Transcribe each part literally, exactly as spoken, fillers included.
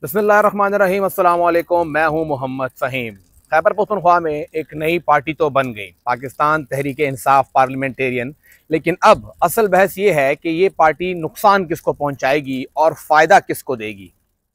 बिस्मिल्लाहिर्रहमानिर्रहीम अस्सलाम वालेकुम। मैं हूं मोहम्मद फ़हीम। खैबर पख्तूनख्वा में एक नई पार्टी तो बन गई, पाकिस्तान तहरीक इंसाफ पार्लियामेंटेरियन। लेकिन अब असल बहस ये है कि ये पार्टी नुकसान किसको पहुंचाएगी और फ़ायदा किसको देगी।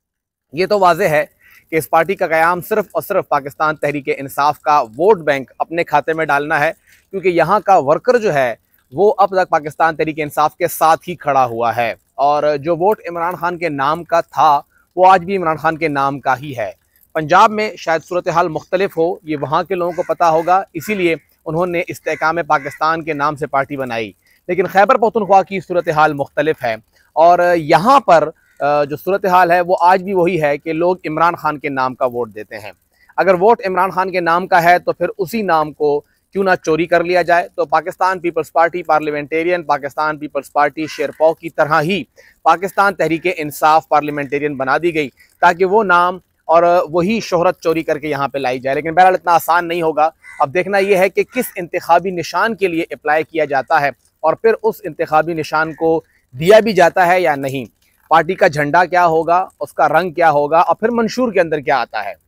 ये तो वाज़ेह है कि इस पार्टी का क़याम सिर्फ़ और सिर्फ पाकिस्तान तहरीक इंसाफ का वोट बैंक अपने खाते में डालना है, क्योंकि यहाँ का वर्कर जो है वो अब तक पाकिस्तान तहरीक इंसाफ के साथ ही खड़ा हुआ है। और जो वोट इमरान खान के नाम का था वो आज भी इमरान खान के नाम का ही है। पंजाब में शायद सूरत हाल मुख्तलिफ हो, ये वहाँ के लोगों को पता होगा, इसीलिए उन्होंने इस्तेहकाम पाकिस्तान के नाम से पार्टी बनाई। लेकिन खैबर पख्तूनख्वा की सूरत हाल मुख्तलिफ है और यहाँ पर जो सूरत हाल है वो आज भी वही है कि लोग इमरान खान के नाम का वोट देते हैं। अगर वोट इमरान खान के नाम का है तो फिर उसी नाम को क्यों ना चोरी कर लिया जाए। तो Pakistan Peoples Party Parliamentarian Pakistan Peoples Party Sherpao की तरह ही पाकिस्तान तहरीक इंसाफ पार्लियामेंटेरियन बना दी गई, ताकि वो नाम और वही शोहरत चोरी करके यहाँ पे लाई जाए। लेकिन बहरहाल इतना आसान नहीं होगा। अब देखना यह है कि किस इंतखाबी निशान के लिए अप्लाई किया जाता है और फिर उस इंतखाबी निशान को दिया भी जाता है या नहीं। पार्टी का झंडा क्या होगा, उसका रंग क्या होगा और फिर मंशूर के अंदर क्या आता है।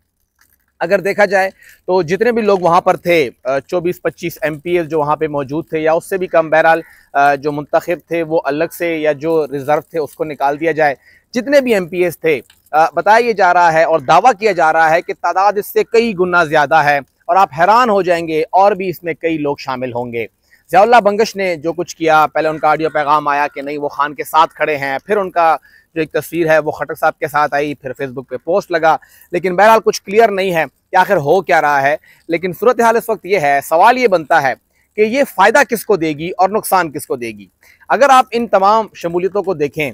अगर देखा जाए तो जितने भी लोग वहाँ पर थे, चौबीस पच्चीस एम पी एस जो वहाँ पे मौजूद थे या उससे भी कम, बहरहाल जो मुंतखब थे वो अलग से या जो रिज़र्व थे उसको निकाल दिया जाए। जितने भी एम पी एस थे, बताया जा रहा है और दावा किया जा रहा है कि तादाद इससे कई गुना ज़्यादा है और आप हैरान हो जाएंगे और भी इसमें कई लोग शामिल होंगे। ज़ियाउल्लाह बंगश ने जो कुछ किया, पहले उनका ऑडियो पैगाम आया कि नहीं वो खान के साथ खड़े हैं, फिर उनका जो एक तस्वीर है वो खटक साहब के साथ आई, फिर फेसबुक पे पोस्ट लगा। लेकिन बहरहाल कुछ क्लियर नहीं है कि आखिर हो क्या रहा है। लेकिन सूरत हाल इस वक्त ये है, सवाल ये बनता है कि ये फ़ायदा किसको देगी और नुकसान किसको देगी। अगर आप इन तमाम शमूलियतों को देखें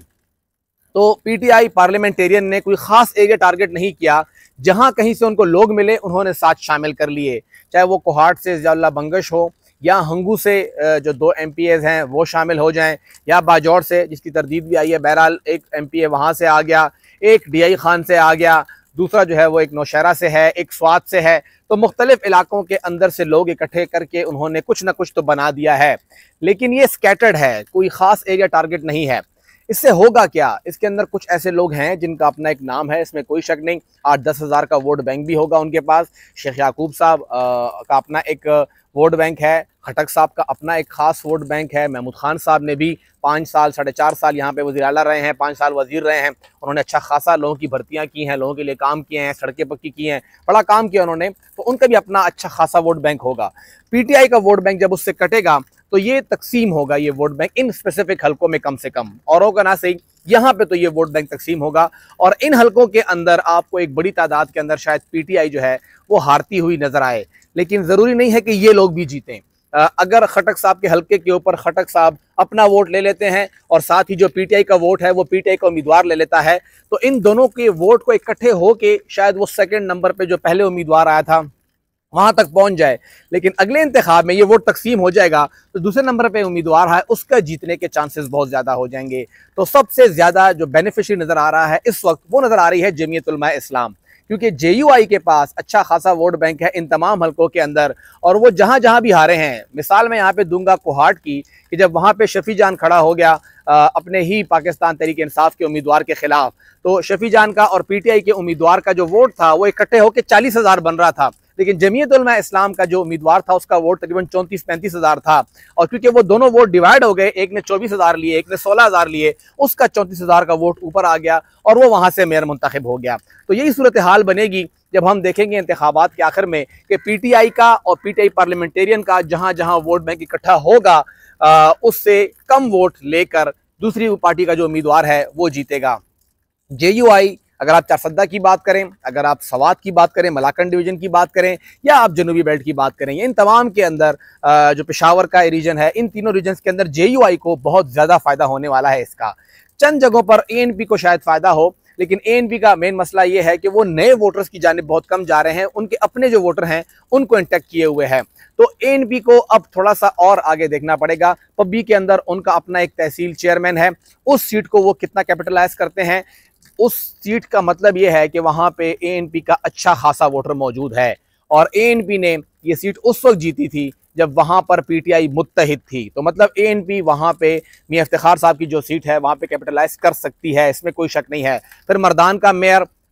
तो पीटीआई पार्लियामेंटेरियन ने कोई ख़ास एरिया टारगेट नहीं किया। जहाँ कहीं से उनको लोग मिले उन्होंने साथ शामिल कर लिए, चाहे वो कोहाट से ज़ियाउल्लाह बंगश हो या हंगू से जो दो एम पी एज़ हैं वो शामिल हो जाएं, या बाजौर से जिसकी तरदीद भी आई है। बहरहाल एक एम पी ए वहाँ से आ गया, एक डी आई खान से आ गया, दूसरा जो है वो एक नौशहरा से है, एक स्वात से है। तो मुख्तलिफ इलाकों के अंदर से लोग इकट्ठे करके उन्होंने कुछ ना कुछ तो बना दिया है। लेकिन ये स्कैटर्ड है, कोई ख़ास एरिया टारगेट नहीं है। इससे होगा क्या, इसके अंदर कुछ ऐसे लोग हैं जिनका अपना एक नाम है, इसमें कोई शक नहीं। आठ दस हज़ार का वोट बैंक भी होगा उनके पास। शेख याकूब साहब का अपना एक वोट बैंक है, खटक साहब का अपना एक ख़ास वोट बैंक है। महमूद खान साहब ने भी पाँच साल साढ़े चार साल यहाँ पे वज़ीर आला रहे हैं, पाँच साल वज़ीर रहे हैं। उन्होंने अच्छा खासा लोगों की भर्तियाँ की हैं, लोगों के लिए काम किए हैं, सड़कें पक्की की हैं, बड़ा काम किया उन्होंने। तो उनका भी अपना अच्छा खासा वोट बैंक होगा। पीटीआई का वोट बैंक जब उससे कटेगा तो ये तकसीम होगा, ये वोट बैंक इन स्पेसिफिक हलकों में कम से कम, औरों का ना सही, यहाँ पे तो ये वोट बैंक तकसीम होगा। और इन हलकों के अंदर आपको एक बड़ी तादाद के अंदर शायद पीटीआई जो है वो हारती हुई नजर आए। लेकिन ज़रूरी नहीं है कि ये लोग भी जीतें। अगर खटक साहब के हलके के ऊपर खटक साहब अपना वोट ले लेते हैं और साथ ही जो पीटीआई का वोट है वो पीटीआई का उम्मीदवार ले लेता है, तो इन दोनों के वोट को इकट्ठे होके शायद वो सेकंड नंबर पे जो पहले उम्मीदवार आया था वहां तक पहुंच जाए। लेकिन अगले इंतखाब में ये वोट तकसीम हो जाएगा तो दूसरे नंबर पे उम्मीदवार है उसका जीतने के चांसेस बहुत ज़्यादा हो जाएंगे। तो सबसे ज़्यादा जो बेनिफिशियरी नज़र आ रहा है इस वक्त वो नज़र आ रही है जमीयत उलमा इस्लाम, क्योंकि जे यू आई के पास अच्छा खासा वोट बैंक है इन तमाम हलकों के अंदर। और वो जहाँ जहाँ भी हारे हैं, मिसाल मैं यहाँ पे दूंगा कोहाट की, कि जब वहाँ पे शफी जान खड़ा हो गया आ, अपने ही पाकिस्तान तहरीक इंसाफ के उम्मीदवार के खिलाफ, तो शफी जान का और पीटीआई के उम्मीदवार का जो वोट था वो इकट्ठे होकर चालीस हज़ार बन रहा था। लेकिन जमीयत उलमा इस्लाम का जो उम्मीदवार था उसका वोट तकरीबन चौंतीस पैंतीस हज़ार था। और क्योंकि वो दोनों वोट डिवाइड हो गए, एक ने चौबीस हज़ार लिए, एक ने सोलह हज़ार लिए, उसका चौंतीस हज़ार का वोट ऊपर आ गया और वो वहाँ से मेयर मुंतखब हो गया। तो यही सूरत हाल बनेगी जब हम देखेंगे इंतखाबात के आखिर में कि पीटीआई का और पीटीआई पार्लियामेंटेरियन का जहाँ जहाँ वोट बैंक इकट्ठा होगा आ, उससे कम वोट लेकर दूसरी पार्टी का जो उम्मीदवार है वो जीतेगा। जे यू आई, अगर आप चारसद्दा की बात करें, अगर आप सवात की बात करें, मलाकन डिवीज़न की बात करें, या आप जनूबी बेल्ट की बात करें, इन तमाम के अंदर जो पेशावर का रीजन है, इन तीनों रीजन्स के अंदर जे यू आई को बहुत ज़्यादा फ़ायदा होने वाला है। इसका चंद जगहों पर ए एन पी को शायद फ़ायदा हो, लेकिन ए एन पी का मेन मसला ये है कि वो नए वोटर्स की जानिब बहुत कम जा रहे हैं, उनके अपने जो वोटर हैं उनको इंटेक्ट किए हुए हैं। तो ए एन पी को अब थोड़ा सा और आगे देखना पड़ेगा। पब्बी के अंदर उनका अपना एक तहसील चेयरमैन है, उस सीट को वो कितना कैपिटलाइज करते हैं, उस सीट का मतलब ये है कि वहाँ पे ए एन पी का अच्छा खासा वोटर मौजूद है। और ए एन पी ने ये सीट उस वक्त जीती थी जब वहाँ पर पीटीआई मुत्तहिद थी, तो मतलब एएनपी वहाँ पे मियां इफ्तिखार साहब की जो सीट है वहाँ पे कैपिटलाइज कर सकती है, इसमें कोई शक नहीं है। फिर मर्दान का मेयर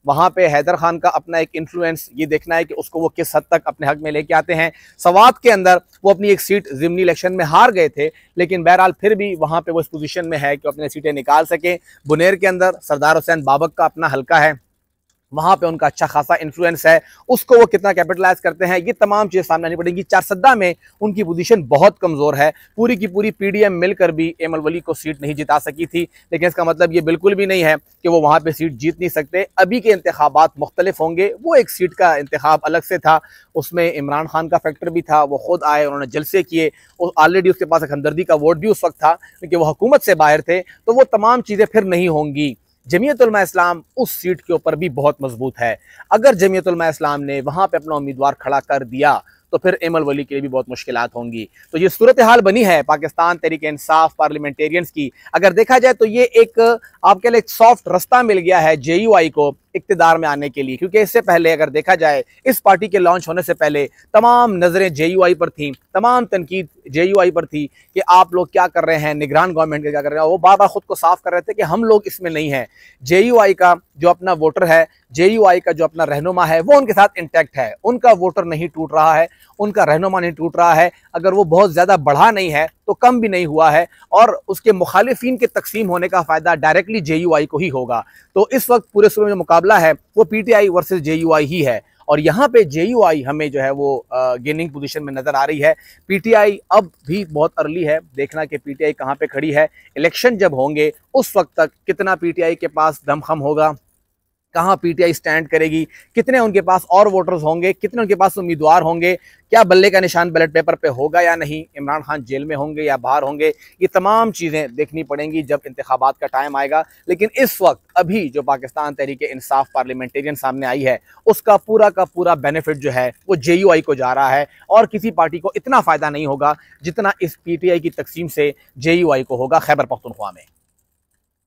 वहाँ पे हैदर खान का अपना एक इन्फ्लुएंस, ये देखना है कि उसको वो किस हद तक अपने हक में लेके आते हैं। सवात के अंदर वो अपनी एक सीट ज़िमनी इलेक्शन में हार गए थे, लेकिन बहरहाल फिर भी वहाँ पे वो इस पोजीशन में है कि अपने सीटें निकाल सके। बुनेर के अंदर सरदार हुसैन बाबक का अपना हल्का है, वहां पे उनका अच्छा खासा इन्फ्लुएंस है, उसको वो कितना कैपिटलाइज करते हैं, ये तमाम चीजें सामने आनी पड़ेंगी। चारसद्दा में उनकी पोजीशन बहुत कमजोर है, पूरी की पूरी पीडीएम मिलकर भी एमल वली को सीट नहीं जिता सकी थी, लेकिन इसका मतलब ये बिल्कुल भी नहीं है कि वो वहां पे सीट जीत नहीं सकते। अभी के इंतखाबात मुख्तलिफ होंगे, वो एक सीट का इंतखाब अलग से था, उसमें इमरान खान का फैक्टर भी था, वो खुद आए, उन्होंने जलसे किए, ऑलरेडी उसके पास एक हमदर्दी का वोट भी उस वक्त था क्योंकि वो हुकूमत से बाहर थे, तो वो तमाम चीज़ें फिर नहीं होंगी। जमीयत उलमा इस्लाम उस सीट के ऊपर भी बहुत मजबूत है, अगर जमीयत उलमा इस्लाम ने वहां पे अपना उम्मीदवार खड़ा कर दिया तो फिर एमल वली के लिए भी बहुत मुश्किलात होंगी। तो ये सूरत हाल बनी है पाकिस्तान तहरीक इंसाफ पार्लियामेंटेरियंस की। अगर देखा जाए तो ये एक आपके लिए एक सॉफ्ट रास्ता मिल गया है जे यू आई को इक्तिदार में आने के लिए, क्योंकि इससे पहले अगर देखा जाए इस पार्टी के लॉन्च होने से पहले तमाम नजरें जे यू आई पर थी, तमाम तनकीद जे यू आई पर थी कि आप लोग क्या कर रहे हैं, निगरान गवर्नमेंट के क्या कर रहे हैं। वो बार बार खुद को साफ कर रहे थे कि हम लोग इसमें नहीं है। जे यू आई का जो अपना वोटर है, जे यू आई का जो अपना रहनुमा है, वो उनके साथ इंटैक्ट है, उनका वोटर नहीं टूट रहा है, उनका रहनुमा नहीं टूट रहा है। अगर वो बहुत ज्यादा बढ़ा नहीं है तो कम भी नहीं हुआ है, और उसके मुखालिफिन के तकसीम होने का फायदा डायरेक्टली जे यू आई को ही होगा। तो इस वक्त पूरे सूबे में जो मुकाबला है वो P T I versus J U I ही है, और यहाँ पे जे यू आई हमें जो है वो गेनिंग पोजीशन में नजर आ रही है। पी टी आई अब भी बहुत अर्ली है, देखना कि पी टी आई कहाँ पे खड़ी है। इलेक्शन जब होंगे उस वक्त तक कितना पी टी आई के पास दमखम होगा, कहाँ पी टी आई स्टैंड करेगी, कितने उनके पास और वोटर्स होंगे, कितने उनके पास उम्मीदवार होंगे, क्या बल्ले का निशान बैलेट पेपर पे होगा या नहीं, इमरान खान जेल में होंगे या बाहर होंगे, ये तमाम चीज़ें देखनी पड़ेंगी जब इंतखाबात का टाइम आएगा। लेकिन इस वक्त अभी जो पाकिस्तान तहरीक इंसाफ पार्लियामेंटेरियन सामने आई है उसका पूरा का पूरा बेनिफिट जो है वो जे यू आई को जा रहा है, और किसी पार्टी को इतना फ़ायदा नहीं होगा जितना इस पी टी आई की तकसीम से जे यू आई को होगा खैबर पख्तूनख्वा में।